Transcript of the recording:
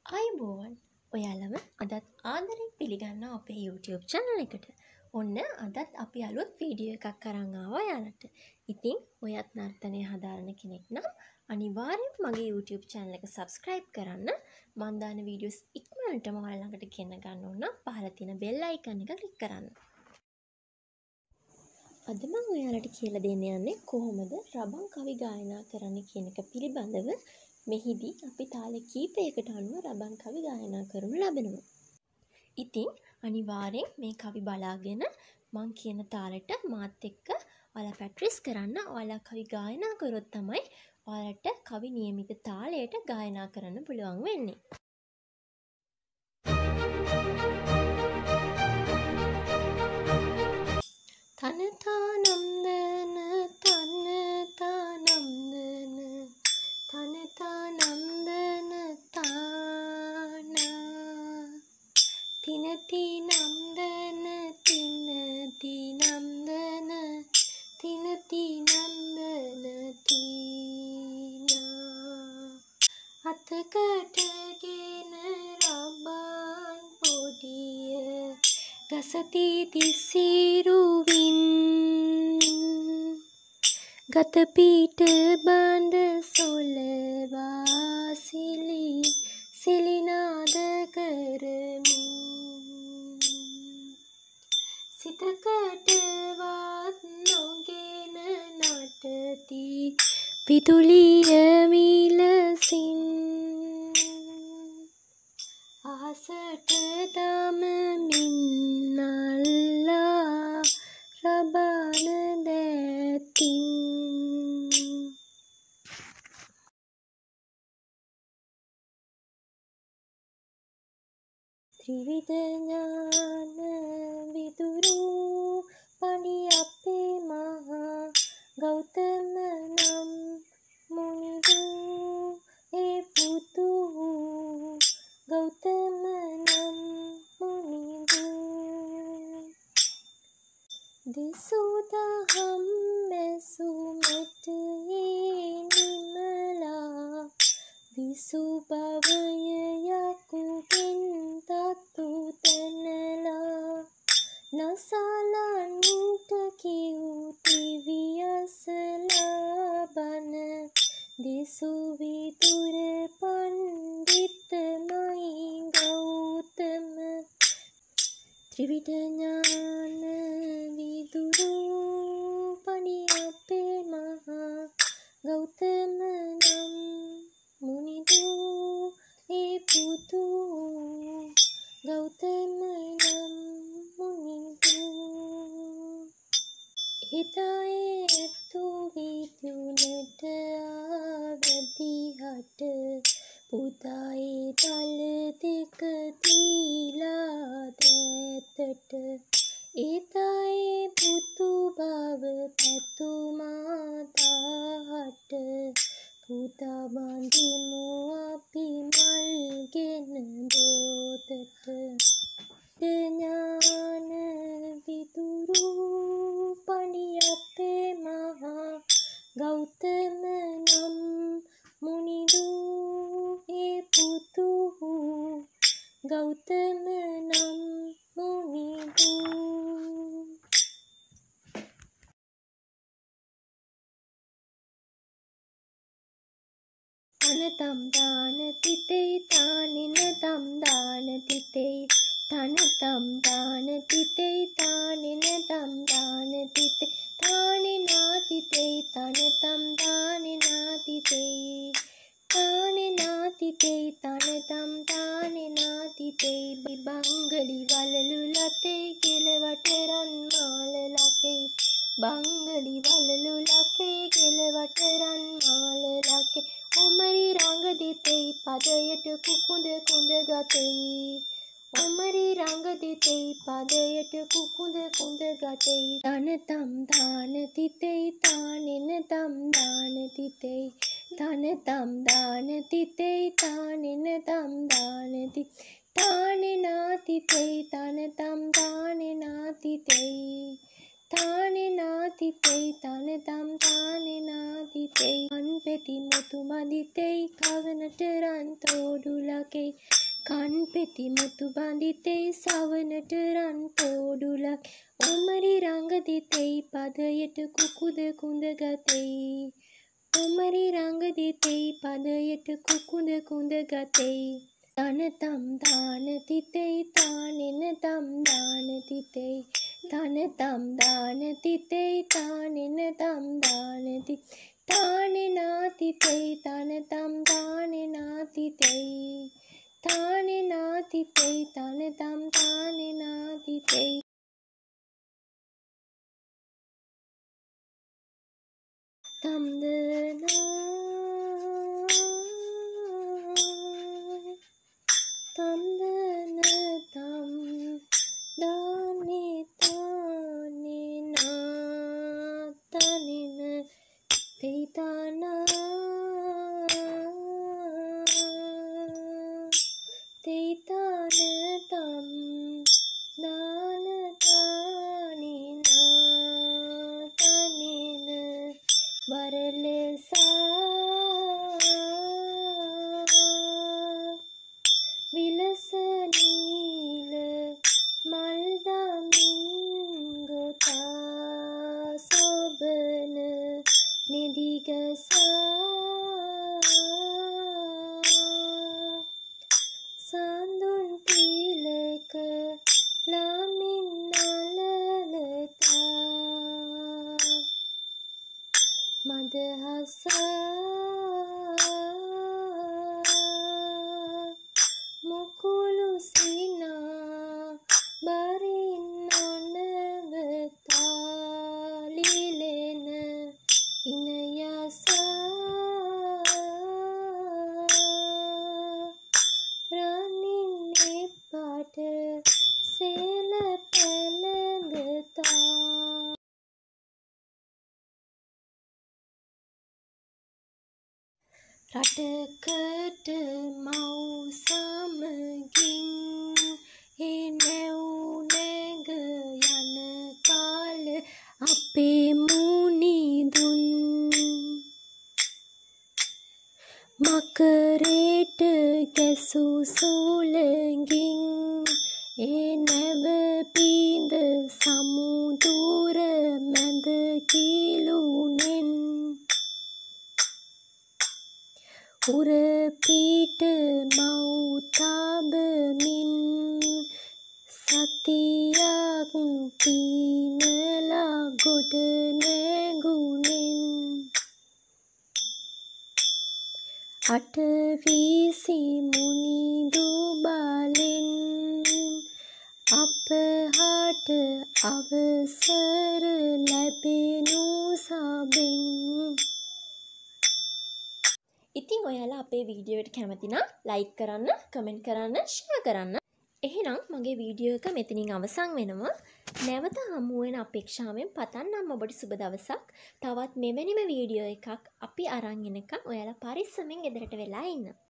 අයිබෝවන් ඔයාලම අදත් ආදරෙන් පිළිගන්න අපේ YouTube channel එකට. ඔන්න අදත් අපි අලුත් වීඩියෝ එකක් අරන් ආවා ඔයාලට. ඉතින් ඔයත් නර්තනය හදාරන කෙනෙක් නම් අනිවාර්යෙන් මගේ YouTube channel එක subscribe කරන්න. මම දාන වීඩියෝස් ඉක්මනටම ඔයාලා ළඟට ගෙන ගන්න ඕන නම් පහළ තියෙන bell icon එක click කරන්න. අද මම ඔයාලට කියලා දෙන්න යන්නේ කොහොමද රබන් කවි ගායනා කරන්න කියන එක පිළිබඳව. මෙහිදී අපි තාල කීපයකට අනුව රබන් කවි ගායනා කරනු ලබනවා. ඉතින් අනිවාර්යෙන් මේ කවි බලාගෙන මං කියන තාලෙට මාත් එක්ක ඔයාලා ප්‍රැක්ටිස් කරන්න. ඔයාලා කවි ගායනා කරොත් තමයි ඔයාලට කවි නියමිත තාලයට ගායනා කරන්න පුළුවන් වෙන්නේ. තන තානම් දන තන තානම් දන තන තානම් දන තානා තින තිනම් දන තින තිනම් දන තින තිනම් දන තීනා අතකටගෙන රබන් පොඩිය ගසති තිසිරුවින් ගත පීට බඳ සොලවා සිලිනාද කරමින් සිතකටවත් නොගෙන නටති විදුලිය විලසින් අහසට දමමින් අල්ලා රබන දැතින් ත්‍රිවිධ ඥාන විදුරු පණි අපේ මහා ගෞතම නම් මුනිදු ඒ පුතු ගෞතම නම් මුනිදු දිසුදහම් මැසුමට නිමලා විසු භවය යකුගෙන් තතු තැනලා නසලන්ට කිව්ති වියසලා බන දිසු විදුර පණ්ඩිතමයි ගෞතම ත්‍රිවිධ ඥාන විදුරු පණි අපේ මහා ගෞතම නම් මුනිදු ඒ පුතු ගෞතම නම් මුනිදු හිතයේ ඇතු විදුනට ආවදිහට පුතායේ තල දෙක දීලා දැතට ඒතයේ පුතු බව පැතුමාතාට පුතා බඳිමු අපි මල්ගෙන දෝතට ඥාන විදුරු පණි අපේ මහා ගෞතම නම් මුනිදු ඒ පුතු ගෞතම නම් මුනිදු තනතම් දාන තිතේ තානින තම් දාන තිතේ තනතම් දාන තිතේ තානින තම් දාන තිතේ තානිනා තිතේ තනතම් දානිනා තිතේ තානිනා තිතේ තනතම් දානිනා තිතේ බංගලි වලලු ලතේ කෙලවට රන් මාල ලකේ බංගලි වලලු ලකේ කෙලවට රන් මාල ලකේ උමරි රංග දිතේ පදයට කුකුඳ කුඳ ගතේ උමරි රංග දිතේ පදයට කුකුඳ කුඳ ගතේ තනතම් දාන තිතේ තානින තම් දාන තිතේ තනතම් දාන තිතේ තානින තම් දාන තිතේ තානිනා තිතේ තනතම් දානිනා තිතේ තානෙ නාතිතෙයි තනතම් තානෙ නාතිතෙයි කන්පෙති මුතු බඳිතෙයි කවනට රන් තෝඩුලකෙයි කන්පෙති මුතු බඳිතෙයි සවනට රන් තෝඩුලක් උමරි රංගදිතෙයි පදයට කුකුද කුඳ ගතෙයි උමරි රංගදිතෙයි පදයට කුකුද කුඳ ගතෙයි තනතම් දානතිතෙයි තානෙනතම් දානතිතෙයි තනතම් දානතිතෙයි තානෙනතම් දානති තානෙ නාතිතෙයි තනතම් තානෙ නාතිතෙයි තානෙ නාතිතෙයි තනතම් තානෙ නාතිතෙයි තම්දනා තම්දනතම් දානෙ තානෙ නාතනෙන තෙයිතානා තෙයිතානතම් දානතානෙ නාතනෙන වරලසා විලස නීල මල්දමින් ගොතා සොබන නිදිගසා සඳුන් තිලක ලාමින් නලලතා මදහසා මුකුළු සිනා බරින් නොනවතා ලිලෙන ඉනයසා රනින් එපට සෙල පැළඳතා රටකට මව් සමගින් එනැව් නැග යන කාල අපේ මුනිදුන් මකරේට ගැසූ සුළඟින් එනැව පිඳ සමුදුර මැද කිලුනෙන් උරපිට මව්තබමින් සතියක් පීනලා ගොඩ නැගුණෙන් අටවිසි මුනිදු බලෙන් අපහට අවසර ලැබෙනු සබෙන් ඉතින් ඔයාලා අපේ වීඩියෝ එකට කැමති නම් ලයික් කරන්න, කමෙන්ට් කරන්න, ෂෙයා කරන්න. එහෙනම් මගේ වීඩියෝ එක මෙතනින් අවසන් වෙනවා. නැවත හමු වෙන අපේක්ෂාවෙන් පතන්නම් ඔබට සුබ දවසක්. තවත් මෙවැනිම වීඩියෝ එකක් අපි අරන් එනකම් ඔයාලා පරිස්සමෙන් ගෙදරට වෙලා ඉන්න.